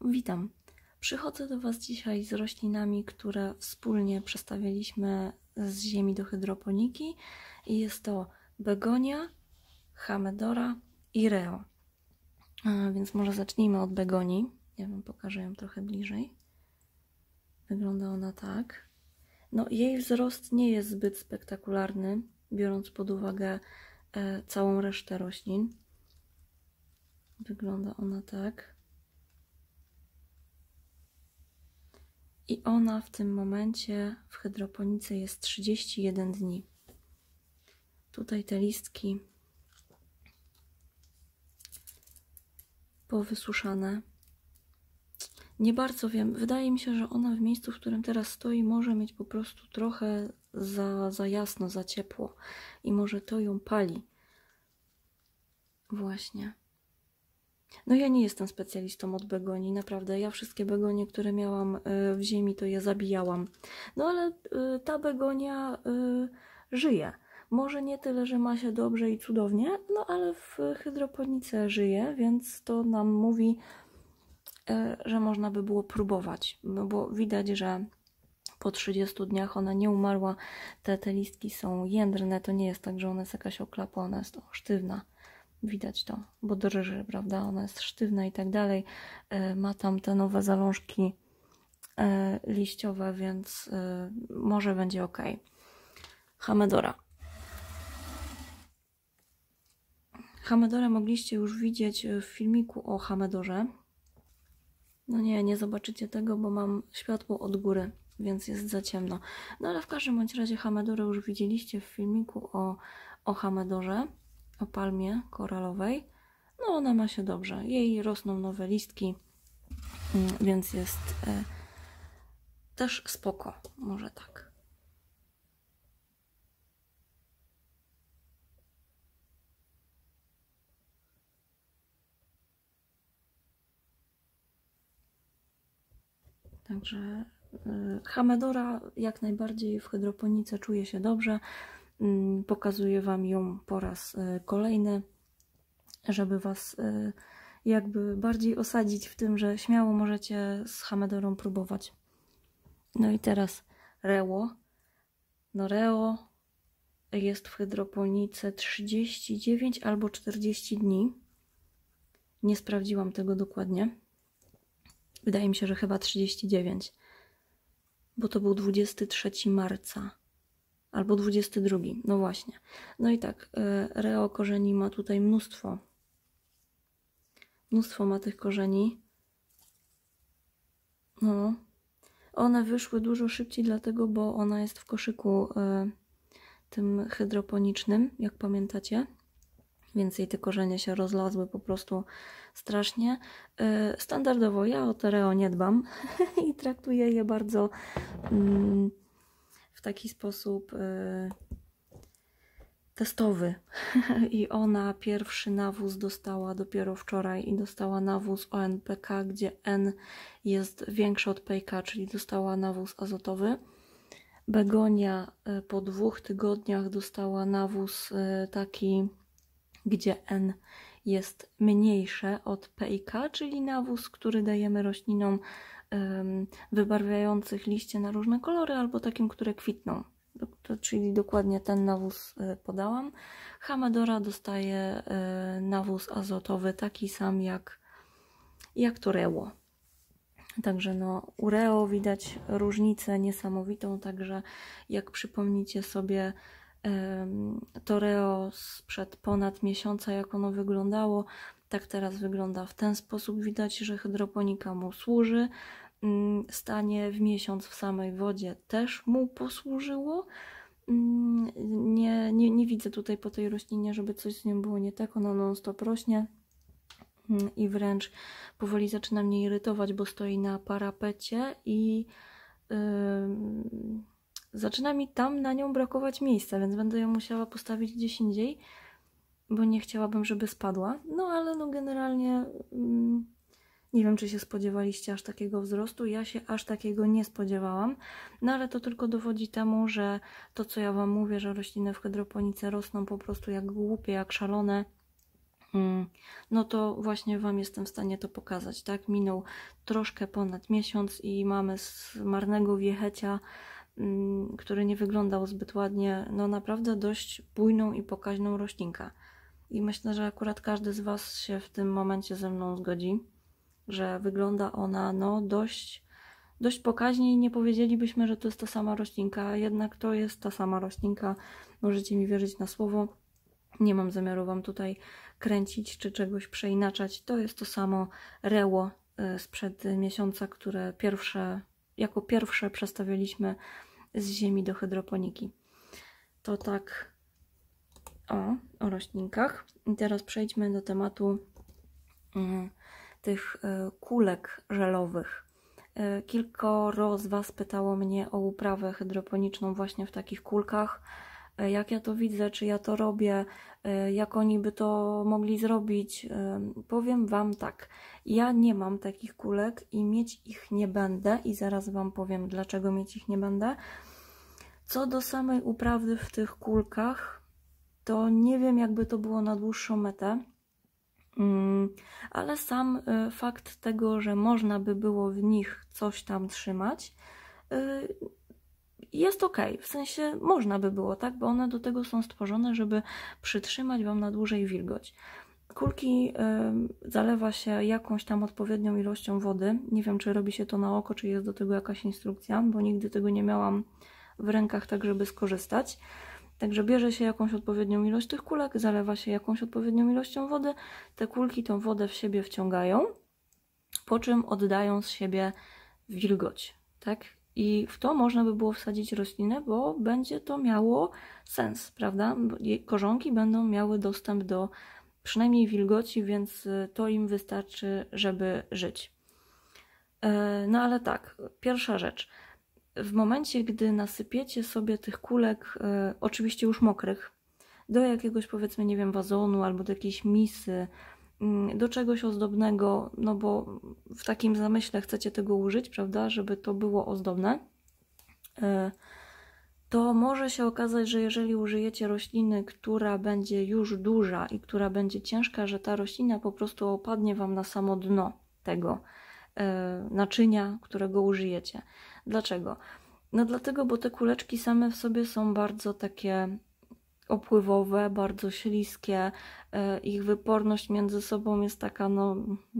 Witam. Przychodzę do Was dzisiaj z roślinami, które wspólnie przestawialiśmy z ziemi do hydroponiki i jest to begonia, hamedora i reo. Więc może zacznijmy od begonii. Ja Wam pokażę ją trochę bliżej. Wygląda ona tak. No, jej wzrost nie jest zbyt spektakularny, biorąc pod uwagę całą resztę roślin. Wygląda ona tak. I ona w tym momencie w hydroponice jest 31 dni. Tutaj te listki powysuszane. Nie bardzo wiem. Wydaje mi się, że ona w miejscu, w którym teraz stoi, może mieć po prostu trochę za jasno, za ciepło. I może to ją pali. Właśnie. No ja nie jestem specjalistą od begonii, naprawdę. Ja wszystkie begonie, które miałam w ziemi, to je zabijałam. No ale ta begonia żyje. Może nie tyle, że ma się dobrze i cudownie, no ale w hydroponice żyje, więc to nam mówi, że można by było próbować. No bo widać, że po 30 dniach ona nie umarła. Te listki są jędrne, to nie jest tak, że ona jest jakaś oklapła, ona jest sztywna. Widać to, bo drży, prawda? Ona jest sztywna i tak dalej. Ma tam te nowe zalążki liściowe, więc może będzie ok. Hamedora. Hamedorę mogliście już widzieć w filmiku o hamedorze. No nie zobaczycie tego, bo mam światło od góry, więc jest za ciemno. No ale w każdym bądź razie hamedorę już widzieliście w filmiku o hamedorze, o palmie koralowej. No ona ma się dobrze. Jej rosną nowe listki, więc jest też spoko. Może tak. Także hamedora jak najbardziej w hydroponice czuje się dobrze. Pokazuję Wam ją po raz kolejny, żeby Was jakby bardziej osadzić w tym, że śmiało możecie z hamedorą próbować. No i teraz reo. No reo jest w hydroponice 39 albo 40 dni. Nie sprawdziłam tego dokładnie. Wydaje mi się, że chyba 39, bo to był 23 marca albo 22. No właśnie. No i tak, reo korzeni ma tutaj mnóstwo. Mnóstwo ma tych korzeni. No. One wyszły dużo szybciej, dlatego, bo ona jest w koszyku tym hydroponicznym, jak pamiętacie. Więc jej te korzenie się rozlazły po prostu strasznie. Standardowo ja o te reo nie dbam i traktuję je bardzo w taki sposób testowy. I ona pierwszy nawóz dostała dopiero wczoraj i dostała nawóz ONPK, gdzie N jest większy od PK, czyli dostała nawóz azotowy. Begonia po 2 tygodniach dostała nawóz taki, gdzie N jest mniejsze od PK, czyli nawóz, który dajemy roślinom wybarwiających liście na różne kolory, albo takim, które kwitną. Czyli dokładnie ten nawóz podałam. Hamedora dostaje nawóz azotowy taki sam jak to reo. Także no, u reo widać różnicę niesamowitą, także jak przypomnicie sobie to reo sprzed ponad miesiąca, jak ono wyglądało, tak teraz wygląda w ten sposób. Widać, że hydroponika mu służy. Stanie w miesiąc w samej wodzie też mu posłużyło. Nie widzę tutaj po tej roślinie, żeby coś z nią było nie tak. Ona non-stop rośnie i wręcz powoli zaczyna mnie irytować, bo stoi na parapecie i zaczyna mi tam na nią brakować miejsca, więc będę ją musiała postawić gdzieś indziej, bo nie chciałabym, żeby spadła. No ale no generalnie nie wiem, czy się spodziewaliście aż takiego wzrostu. Ja się aż takiego nie spodziewałam. No ale to tylko dowodzi temu, że to, co ja Wam mówię, że rośliny w hydroponice rosną po prostu jak głupie, jak szalone, no to właśnie Wam jestem w stanie to pokazać, tak? Minął troszkę ponad miesiąc i mamy z marnego wiechecia, który nie wyglądał zbyt ładnie, no naprawdę dość bujną i pokaźną roślinkę. I myślę, że akurat każdy z Was się w tym momencie ze mną zgodzi, że wygląda ona no dość pokaźnie i nie powiedzielibyśmy, że to jest ta sama roślinka, a jednak to jest ta sama roślinka. Możecie mi wierzyć na słowo. Nie mam zamiaru Wam tutaj kręcić czy czegoś przeinaczać. To jest to samo reło sprzed miesiąca, które jako pierwsze przestawialiśmy z ziemi do hydroponiki. To tak o roślinkach. I teraz przejdźmy do tematu tych kulek żelowych. Kilkoro z Was pytało mnie o uprawę hydroponiczną właśnie w takich kulkach. Jak ja to widzę, czy ja to robię, jak oni by to mogli zrobić. Powiem Wam tak, ja nie mam takich kulek i mieć ich nie będę i zaraz Wam powiem, dlaczego mieć ich nie będę. Co do samej uprawy w tych kulkach, to nie wiem, jakby to było na dłuższą metę, ale sam fakt tego, że można by było w nich coś tam trzymać, jest ok, w sensie można by było, tak, bo one do tego są stworzone, żeby przytrzymać Wam na dłużej wilgoć. Kulki zalewa się jakąś tam odpowiednią ilością wody. Nie wiem, czy robi się to na oko, czy jest do tego jakaś instrukcja, bo nigdy tego nie miałam w rękach, tak żeby skorzystać. Także bierze się jakąś odpowiednią ilość tych kulek, zalewa się jakąś odpowiednią ilością wody. Te kulki tą wodę w siebie wciągają, po czym oddają z siebie wilgoć, tak? I w to można by było wsadzić roślinę, bo będzie to miało sens, prawda? Korzonki będą miały dostęp do przynajmniej wilgoci, więc to im wystarczy, żeby żyć. No ale tak, pierwsza rzecz. W momencie, gdy nasypiecie sobie tych kulek, oczywiście już mokrych, do jakiegoś, powiedzmy, nie wiem, wazonu albo do jakiejś misy, do czegoś ozdobnego, no bo w takim zamyśle chcecie tego użyć, prawda, żeby to było ozdobne, to może się okazać, że jeżeli użyjecie rośliny, która będzie już duża i która będzie ciężka, że ta roślina po prostu opadnie Wam na samo dno tego naczynia, którego użyjecie. Dlaczego? No dlatego, bo te kuleczki same w sobie są bardzo takie opływowe, bardzo śliskie, ich wyporność między sobą jest taka, no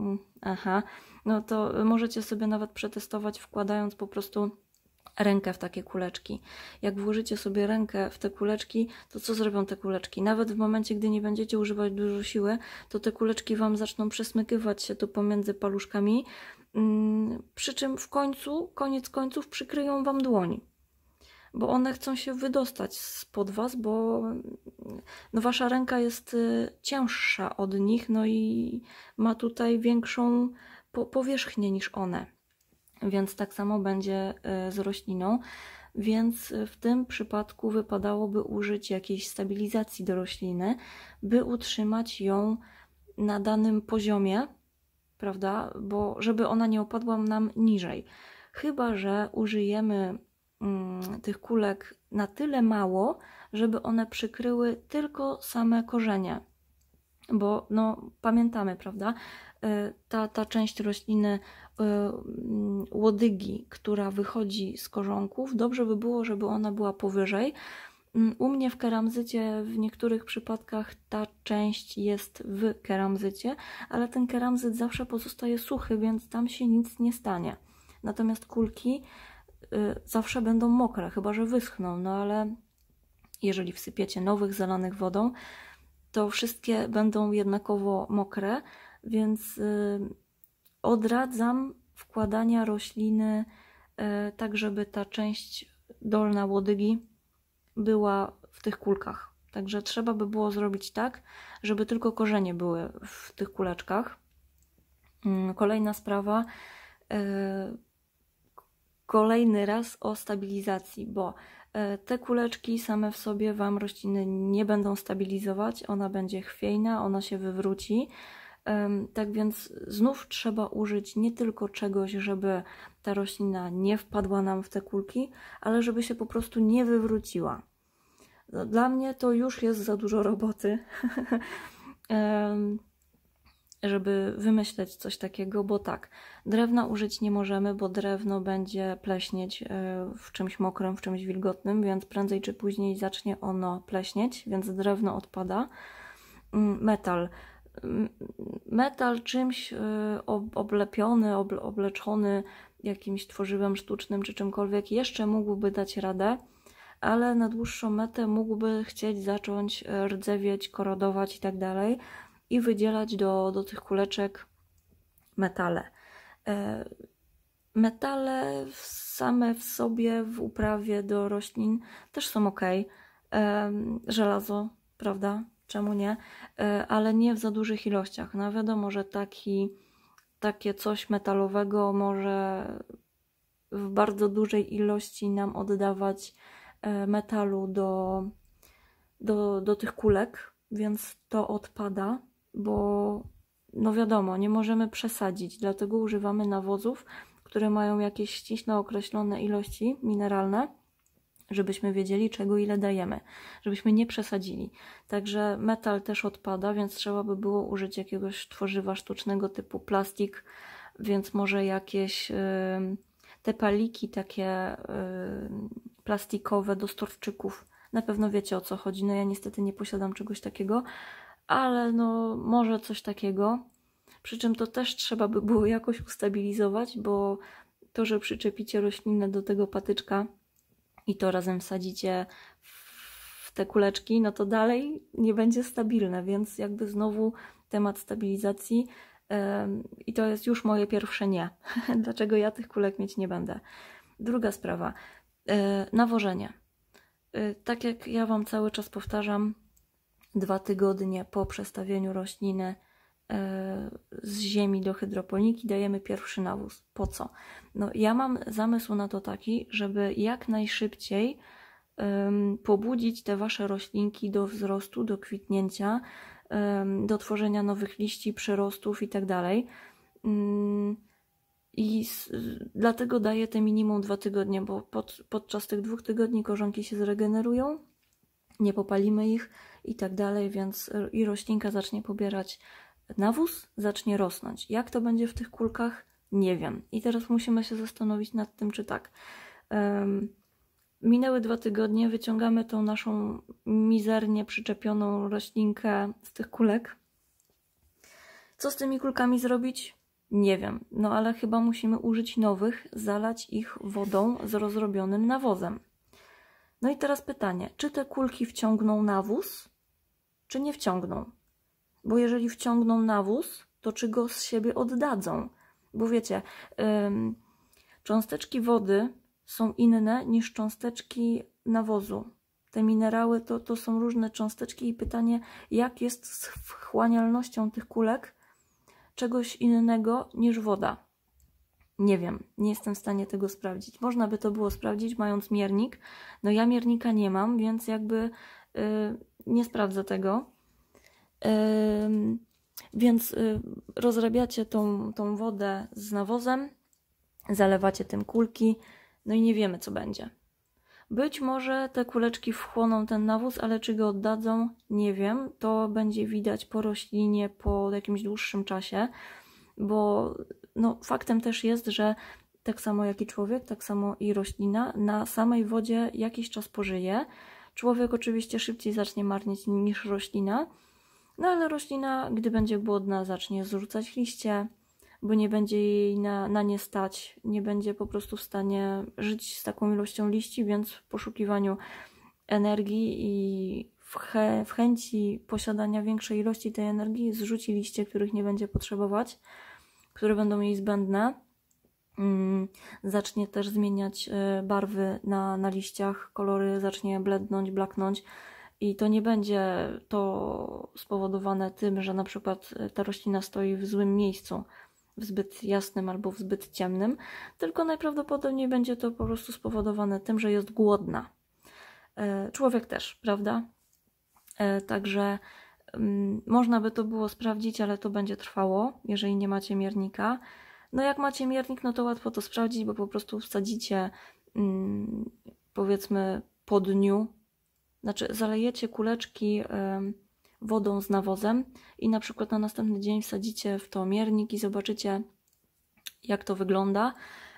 no to możecie sobie nawet przetestować, wkładając po prostu rękę w takie kuleczki. Jak włożycie sobie rękę w te kuleczki, to co zrobią te kuleczki? Nawet w momencie, gdy nie będziecie używać dużo siły, to te kuleczki Wam zaczną przesmykywać się tu pomiędzy paluszkami, przy czym w końcu, koniec końców, przykryją Wam dłoń. Bo one chcą się wydostać spod Was, bo no, Wasza ręka jest cięższa od nich, no i ma tutaj większą powierzchnię niż one. Więc tak samo będzie z rośliną. Więc w tym przypadku wypadałoby użyć jakiejś stabilizacji do rośliny, by utrzymać ją na danym poziomie, prawda? Bo żeby ona nie opadła nam niżej. Chyba że użyjemy tych kulek na tyle mało, żeby one przykryły tylko same korzenie. Bo no, pamiętamy, prawda? Ta część rośliny, łodygi, która wychodzi z korzonków, dobrze by było, żeby ona była powyżej. U mnie w keramzycie w niektórych przypadkach ta część jest w keramzycie, ale ten keramzyt zawsze pozostaje suchy, więc tam się nic nie stanie. Natomiast kulki zawsze będą mokre, chyba że wyschną, no ale jeżeli wsypiecie nowych zalanych wodą, to wszystkie będą jednakowo mokre, więc odradzam wkładania rośliny tak, żeby ta część dolna łodygi była w tych kulkach. Także trzeba by było zrobić tak, żeby tylko korzenie były w tych kuleczkach. Kolejna sprawa, kolejny raz o stabilizacji, bo te kuleczki same w sobie Wam rośliny nie będą stabilizować, ona będzie chwiejna, ona się wywróci. Tak więc znów trzeba użyć nie tylko czegoś, żeby ta roślina nie wpadła nam w te kulki, ale żeby się po prostu nie wywróciła. Dla mnie to już jest za dużo roboty. żeby wymyśleć coś takiego, bo tak, drewna użyć nie możemy, bo drewno będzie pleśnieć w czymś mokrym, w czymś wilgotnym, więc prędzej czy później zacznie ono pleśnieć, więc drewno odpada. Metal. Metal czymś oblepiony, obleczony jakimś tworzywem sztucznym czy czymkolwiek jeszcze mógłby dać radę, ale na dłuższą metę mógłby chcieć zacząć rdzewieć, korodować i tak dalej i wydzielać do tych kuleczek metale. Metale same w sobie w uprawie do roślin też są ok. Żelazo, prawda? Czemu nie? Ale nie w za dużych ilościach. No wiadomo, że takie coś metalowego może w bardzo dużej ilości nam oddawać metalu do tych kulek, więc to odpada, bo no wiadomo, nie możemy przesadzić, dlatego używamy nawozów, które mają jakieś ściśle określone ilości mineralne, żebyśmy wiedzieli, czego ile dajemy, żebyśmy nie przesadzili. Także metal też odpada, więc trzeba by było użyć jakiegoś tworzywa sztucznego typu plastik, więc może jakieś te paliki takie plastikowe do storwczyków. Na pewno wiecie, o co chodzi. No ja niestety nie posiadam czegoś takiego, ale no może coś takiego. Przy czym to też trzeba by było jakoś ustabilizować, bo to, że przyczepicie roślinę do tego patyczka i to razem wsadzicie w te kuleczki, no to dalej nie będzie stabilne, więc jakby znowu temat stabilizacji i to jest już moje pierwsze nie. Dlaczego ja tych kulek mieć nie będę? Druga sprawa. Nawożenie. Tak jak ja Wam cały czas powtarzam, 2 tygodnie po przestawieniu rośliny z ziemi do hydroponiki dajemy pierwszy nawóz. Po co? No, ja mam zamysł na to taki, żeby jak najszybciej pobudzić te Wasze roślinki do wzrostu, do kwitnięcia, do tworzenia nowych liści, przyrostów i tak dalej. I dlatego daję te minimum 2 tygodnie, bo podczas tych 2 tygodni korzonki się zregenerują, nie popalimy ich i tak dalej, więc i roślinka zacznie pobierać nawóz, zacznie rosnąć. Jak to będzie w tych kulkach? Nie wiem. I teraz musimy się zastanowić nad tym, czy tak. Minęły 2 tygodnie, wyciągamy tą naszą mizernie przyczepioną roślinkę z tych kulek. Co z tymi kulkami zrobić? Nie wiem. No ale chyba musimy użyć nowych, zalać ich wodą z rozrobionym nawozem. No i teraz pytanie, czy te kulki wciągną nawóz, czy nie wciągną? Bo jeżeli wciągną nawóz, to czy go z siebie oddadzą? Bo wiecie, cząsteczki wody są inne niż cząsteczki nawozu. Te minerały to są różne cząsteczki i pytanie, jak jest z wchłanialnością tych kulek czegoś innego niż woda. Nie wiem, nie jestem w stanie tego sprawdzić. Można by to było sprawdzić, mając miernik. No ja miernika nie mam, więc jakby nie sprawdzę tego. Więc rozrabiacie tą wodę z nawozem, zalewacie tym kulki, no i nie wiemy, co będzie. Być może te kuleczki wchłoną ten nawóz, ale czy go oddadzą, nie wiem. To będzie widać po roślinie po jakimś dłuższym czasie, bo no, faktem też jest, że tak samo jak i człowiek, tak samo i roślina na samej wodzie jakiś czas pożyje. Człowiek oczywiście szybciej zacznie marnieć niż roślina, no ale roślina, gdy będzie głodna, zacznie zrzucać liście, bo nie będzie jej na nie stać, nie będzie po prostu w stanie żyć z taką ilością liści, więc w poszukiwaniu energii i w chęci posiadania większej ilości tej energii zrzuci liście, których nie będzie potrzebować, które będą jej zbędne. Zacznie też zmieniać barwy na liściach, kolory zacznie blednąć, blaknąć i to nie będzie to spowodowane tym, że na przykład ta roślina stoi w złym miejscu, w zbyt jasnym albo w zbyt ciemnym, tylko najprawdopodobniej będzie to po prostu spowodowane tym, że jest głodna. Człowiek też, prawda? Także można by to było sprawdzić, ale to będzie trwało, jeżeli nie macie miernika. No jak macie miernik, no to łatwo to sprawdzić, bo po prostu wsadzicie powiedzmy po dniu, znaczy zalejecie kuleczki wodą z nawozem i na przykład na następny dzień wsadzicie w to miernik i zobaczycie, jak to wygląda.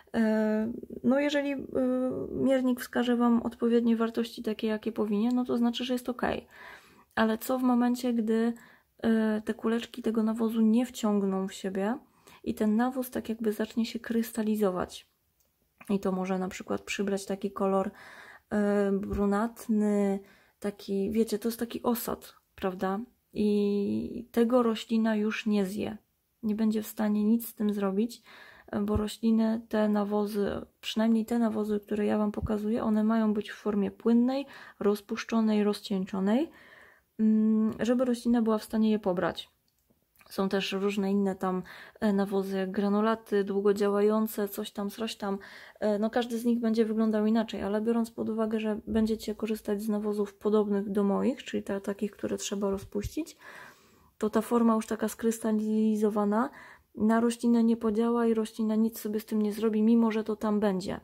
No jeżeli miernik wskaże Wam odpowiednie wartości takie, jakie powinien, no to znaczy, że jest ok. Ale co w momencie, gdy te kuleczki tego nawozu nie wciągną w siebie i ten nawóz tak jakby zacznie się krystalizować? I to może na przykład przybrać taki kolor brunatny, taki, wiecie, to jest taki osad, prawda? I tego roślina już nie zje. Nie będzie w stanie nic z tym zrobić, bo rośliny, te nawozy, przynajmniej te nawozy, które ja Wam pokazuję, one mają być w formie płynnej, rozpuszczonej, rozcieńczonej, żeby roślina była w stanie je pobrać. Są też różne inne tam nawozy, jak granulaty, długodziałające, coś tam. No każdy z nich będzie wyglądał inaczej, ale biorąc pod uwagę, że będziecie korzystać z nawozów podobnych do moich, czyli takich, które trzeba rozpuścić, to ta forma już taka skrystalizowana na roślinę nie podziała i roślina nic sobie z tym nie zrobi, mimo że to tam będzie.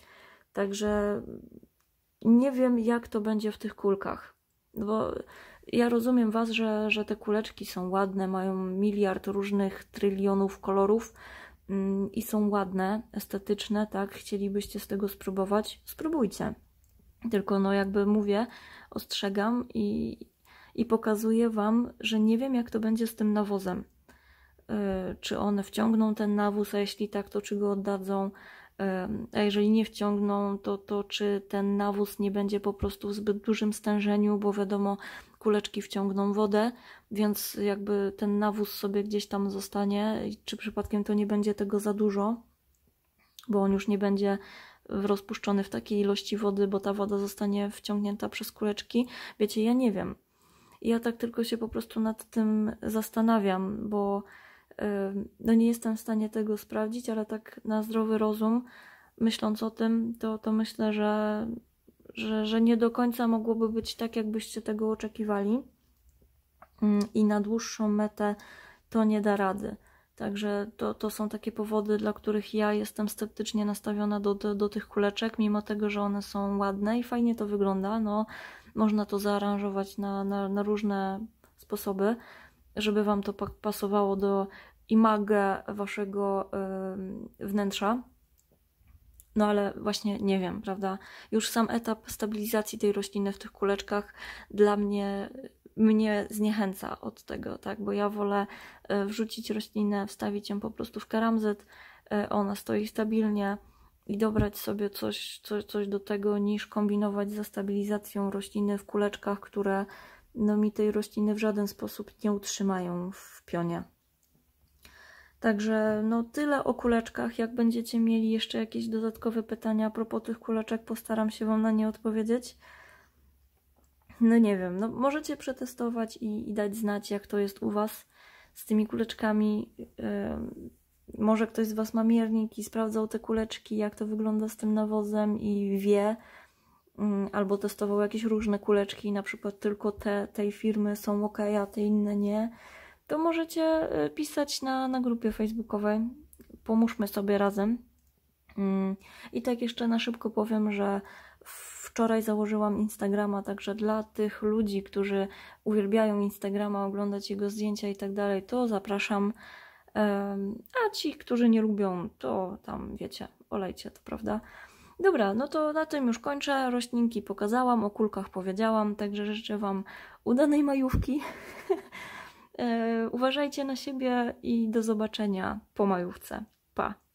Także nie wiem, jak to będzie w tych kulkach. Bo ja rozumiem Was, że te kuleczki są ładne, mają miliard różnych trylionów kolorów i są ładne, estetyczne, tak? Chcielibyście z tego spróbować? Spróbujcie. Tylko no jakby mówię, ostrzegam i pokazuję Wam, że nie wiem, jak to będzie z tym nawozem. Czy one wciągną ten nawóz, a jeśli tak, to czy go oddadzą, a jeżeli nie wciągną, to czy ten nawóz nie będzie po prostu w zbyt dużym stężeniu, bo wiadomo, kuleczki wciągną wodę, więc jakby ten nawóz sobie gdzieś tam zostanie, czy przypadkiem to nie będzie tego za dużo, bo on już nie będzie rozpuszczony w takiej ilości wody, bo ta woda zostanie wciągnięta przez kuleczki. Wiecie, ja nie wiem. Ja tak tylko się po prostu nad tym zastanawiam, bo no nie jestem w stanie tego sprawdzić, ale tak na zdrowy rozum, myśląc o tym, to myślę, że nie do końca mogłoby być tak, jakbyście tego oczekiwali i na dłuższą metę to nie da rady. Także to są takie powody, dla których ja jestem sceptycznie nastawiona do tych kuleczek, mimo tego, że one są ładne i fajnie to wygląda. No, można to zaaranżować na różne sposoby, żeby Wam to pasowało do imago Waszego wnętrza. No ale właśnie nie wiem, prawda? Już sam etap stabilizacji tej rośliny w tych kuleczkach dla mnie zniechęca od tego, tak? Bo ja wolę wrzucić roślinę, wstawić ją po prostu w keramzyt, ona stoi stabilnie i dobrać sobie coś do tego, niż kombinować ze stabilizacją rośliny w kuleczkach, które no, mi tej rośliny w żaden sposób nie utrzymają w pionie. Także no tyle o kuleczkach. Jak będziecie mieli jeszcze jakieś dodatkowe pytania a propos tych kuleczek, postaram się Wam na nie odpowiedzieć. No nie wiem, no możecie przetestować i dać znać, jak to jest u Was z tymi kuleczkami. Może ktoś z Was ma miernik i sprawdzał te kuleczki, jak to wygląda z tym nawozem i wie, albo testował jakieś różne kuleczki, na przykład tylko tej firmy są ok, a te inne nie. To możecie pisać na grupie facebookowej. Pomóżmy sobie razem. I tak jeszcze na szybko powiem, że wczoraj założyłam Instagrama, także dla tych ludzi, którzy uwielbiają Instagrama, oglądać jego zdjęcia i tak dalej, to zapraszam. A ci, którzy nie lubią, to tam wiecie, olejcie to, prawda? Dobra, no to na tym już kończę. Roślinki pokazałam, o kulkach powiedziałam, także życzę Wam udanej majówki. Uważajcie na siebie i do zobaczenia po majówce. Pa!